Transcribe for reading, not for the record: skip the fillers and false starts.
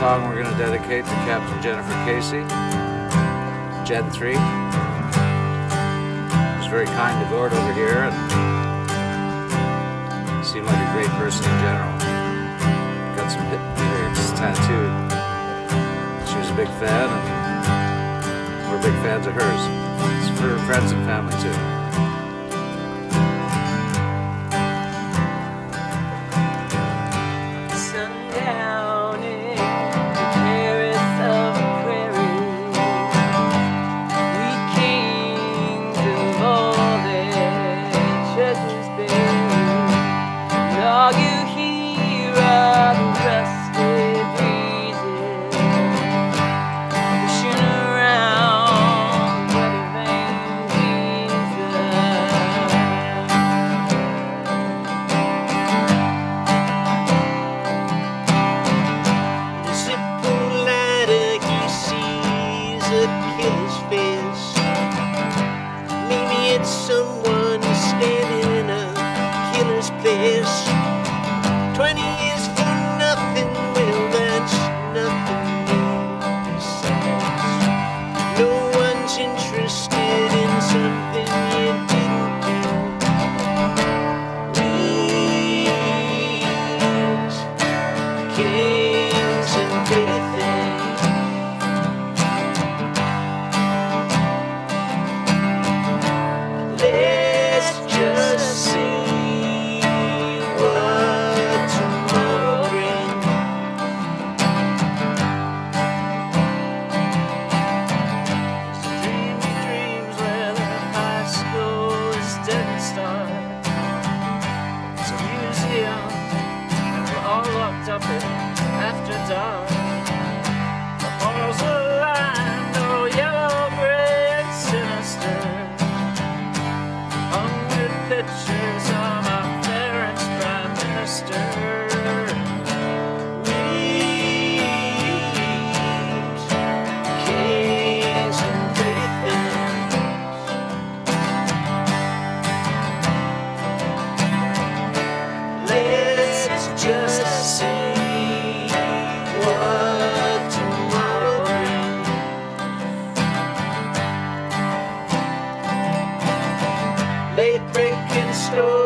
song we're going to dedicate to Captain Jennifer Casey, Gen 3. She was very kind to Gord over here and seemed like a great person in general. Got some lyrics tattooed. She was a big fan and we're big fans of hers. It's for her friends and family too. Someone standing in a killer's place. 20 years for nothing, well that's nothing new. Besides, no one's interested in something you didn't do. Queens, kings and playthings. Let's just see what tomorrow brings. Dreamy dreams where the high school is dead and stark. It's a museum and we're all locked up in after dark. The halls are lined, no yellow brick sinister. Pictures of my parents' prime minister. Weeds, kings and playthings. Let's just see what tomorrow brings. Late breaking story.